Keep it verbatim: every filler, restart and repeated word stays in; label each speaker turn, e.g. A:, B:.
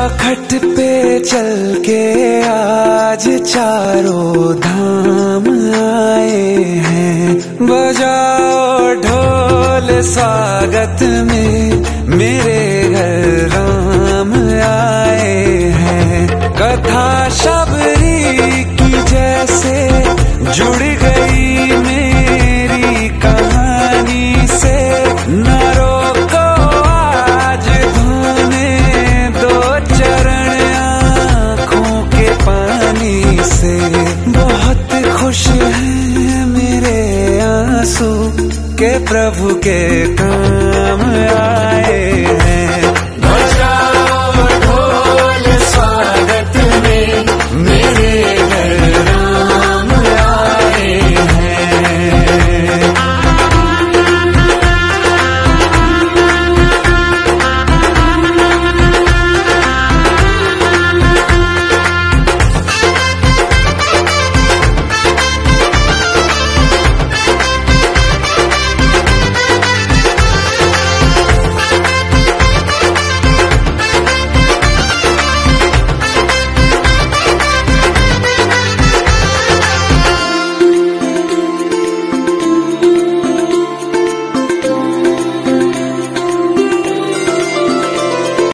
A: खट पे चल के आज चारों धाम आए हैं। बजाओ ढोल स्वागत में मेरे घर राम आए हैं। कथा शबरी की जैसे जुड़ गई मेरी कहानी से। न रोको आज धोने दो चरण आँखों के पानी से। बहुत खुश हैं मेरे आंसू के प्रभु के काम आए